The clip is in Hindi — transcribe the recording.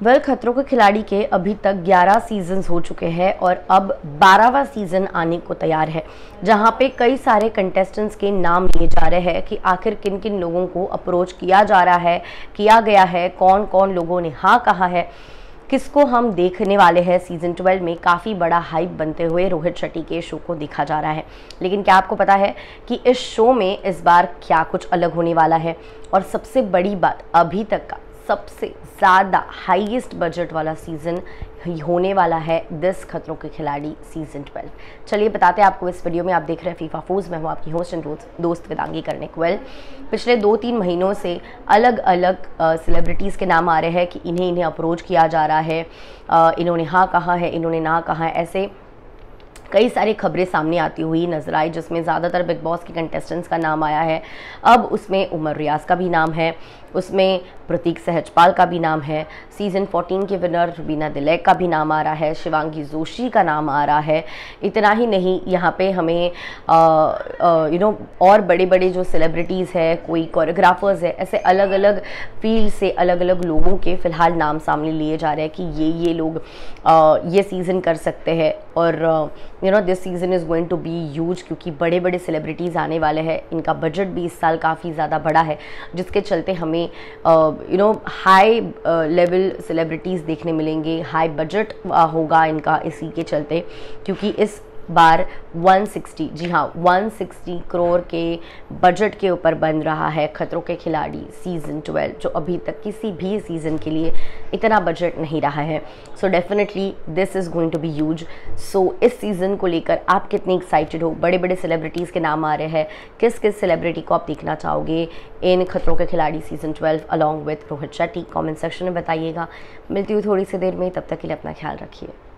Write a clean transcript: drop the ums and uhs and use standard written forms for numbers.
खतरों के खिलाड़ी के अभी तक 11 सीजन्स हो चुके हैं और अब 12वां सीज़न आने को तैयार है, जहां पे कई सारे कंटेस्टेंट्स के नाम लिए जा रहे हैं कि आखिर किन किन लोगों को अप्रोच किया जा रहा है, किया गया है, कौन कौन लोगों ने हाँ कहा है, किसको हम देखने वाले हैं। सीज़न 12 में काफ़ी बड़ा हाइप बनते हुए रोहित शेट्टी के शो को देखा जा रहा है। लेकिन क्या आपको पता है कि इस शो में इस बार क्या कुछ अलग होने वाला है? और सबसे बड़ी बात, अभी तक का सबसे ज़्यादा हाईएस्ट बजट वाला सीज़न होने वाला है दिस खतरों के खिलाड़ी सीज़न 12। चलिए बताते हैं आपको इस वीडियो में। आप देख रहे हैं फीफा फूज, मैं हूँ आपकी होस्ट एंड दोस्त वेदांगी कर्णिक। पिछले 2-3 महीनों से अलग अलग सेलिब्रिटीज़ के नाम आ रहे हैं कि इन्हें अप्रोच किया जा रहा है, इन्होंने हाँ कहा है, इन्होंने ना कहा है। ऐसे कई सारी खबरें सामने आती हुई नजर आई, जिसमें ज़्यादातर बिग बॉस के कंटेस्टेंट्स का नाम आया है। अब उसमें उमर रियाज का भी नाम है, उसमें प्रतीक सहजपाल का भी नाम है, सीज़न 14 के विनर रुबीना दिलैक का भी नाम आ रहा है, शिवांगी जोशी का नाम आ रहा है। इतना ही नहीं, यहाँ पे हमें और बड़े बड़े जो सेलिब्रिटीज़ है, कोई कोरियोग्राफर्स है, ऐसे अलग अलग फील्ड से अलग अलग लोगों के फ़िलहाल नाम सामने लिए जा रहे हैं कि ये लोग ये सीज़न कर सकते हैं। और this season is going to be huge, क्योंकि बड़े बड़े सेलिब्रिटीज़ आने वाले हैं। इनका बजट भी इस साल काफ़ी ज़्यादा बड़ा है, जिसके चलते हमें हाई लेवल सेलिब्रिटीज़ देखने मिलेंगे। हाई बजट होगा इनका इसी के चलते, क्योंकि इस बार 160, जी हाँ 160 करोड़ के बजट के ऊपर बन रहा है खतरों के खिलाड़ी सीज़न 12, जो अभी तक किसी भी सीज़न के लिए इतना बजट नहीं रहा है। So definitely this is going to be huge. So इस सीज़न को लेकर आप कितने एक्साइटेड हो? बड़े बड़े सेलिब्रिटीज़ के नाम आ रहे हैं, किस किस सेलिब्रिटी को आप देखना चाहोगे इन खतरों के खिलाड़ी season 12 along with Rohit Shetty? Comment section में बताइएगा। मिलती हूँ थोड़ी सी देर में, तब तक के लिए अपना ख्याल रखिए।